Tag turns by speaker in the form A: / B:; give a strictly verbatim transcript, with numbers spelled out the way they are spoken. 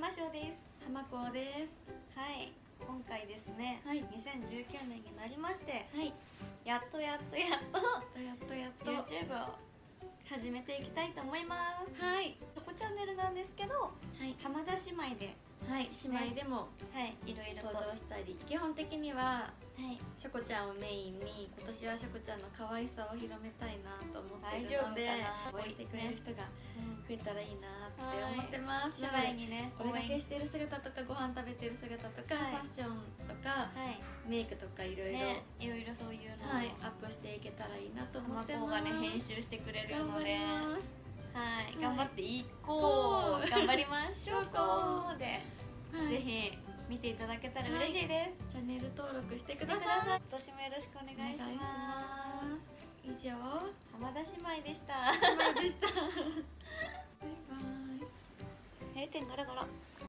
A: 浜翔です。
B: 浜子です。
A: はい、今回ですね、
B: はい、
A: にせんじゅうきゅうねんになりまして、
B: はい、
A: やっとやっとやっと
B: やっとやっと
A: YouTube を始めていきたいと思います。
B: はい、
A: チョコチャンネルなんですけど、
B: はい、
A: 浜田姉妹で、
B: はい、姉妹でも、
A: はい、いろいろと
B: 登場したり、基本的には
A: はい、
B: しょこちゃんをメインに今年はしょこちゃんの可愛さを広めたいなと思っているので、応援してくれる人が増えたらいいなって思ってます。
A: 姉妹にね、
B: お出かけしてる姿とかご飯食べてる姿とか、
A: はい、
B: ファッションとか、はい、メイクとかいろいろ
A: いろいろそういうのを、
B: はい、アップしていけたらいいなと思ってます。
A: 浜子がね編集してくれるので、
B: 頑張ります。
A: はい、
B: はい、
A: 頑張っていこう、頑張りましょうこうで、
B: はい、ぜ
A: ひ見ていただけたら嬉しいです。
B: チャンネル登録してください。
A: 今年もよろしくお願いします。
B: 以上、
A: 浜田姉妹でした。
B: 姉妹でした。バイバイ。
A: 閉店ガラガラ。